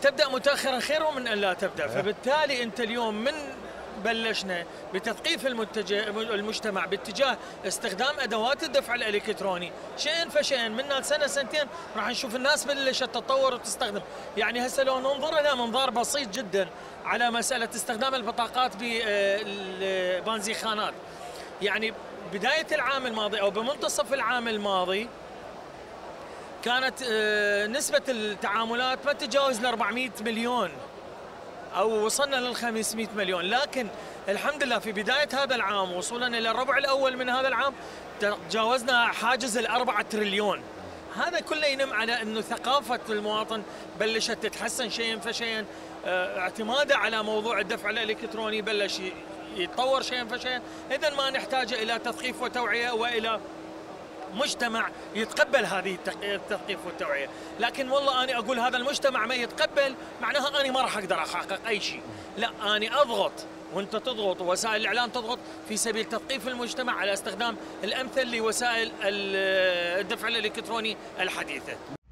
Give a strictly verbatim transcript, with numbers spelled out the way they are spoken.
تبدأ متأخرا خير من أن لا تبدأ. فبالتالي أنت اليوم من بلشنا بتثقيف المجتمع باتجاه استخدام أدوات الدفع الإلكتروني، شيئا فشيئا منا سنة سنتين راح نشوف الناس بلشت تتطور وتستخدم. يعني هسه لو ننظر لها منظار بسيط جدا على مسألة استخدام البطاقات بالبنزيخانات، يعني بداية العام الماضي أو بمنتصف العام الماضي كانت نسبة التعاملات ما تتجاوز ل أربعمئة مليون أو وصلنا لل خمسمئة مليون، لكن الحمد لله في بداية هذا العام وصولا إلى الربع الأول من هذا العام تجاوزنا حاجز الأربعة تريليون. هذا كله ينم على أنه ثقافة المواطن بلشت تتحسن شيئا فشيئا، اعتماده على موضوع الدفع الإلكتروني بلش يتطور شيئا فشيئا. إذا ما نحتاج إلى تثقيف وتوعية وإلى مجتمع يتقبل هذه التثقيف والتوعية. لكن والله أنا أقول هذا المجتمع ما يتقبل معناها أنا ما راح أقدر أحقق أي شيء، لا أنا أضغط وأنت تضغط ووسائل الإعلام تضغط في سبيل تثقيف المجتمع على استخدام الأمثل لوسائل الدفع الإلكتروني الحديثة.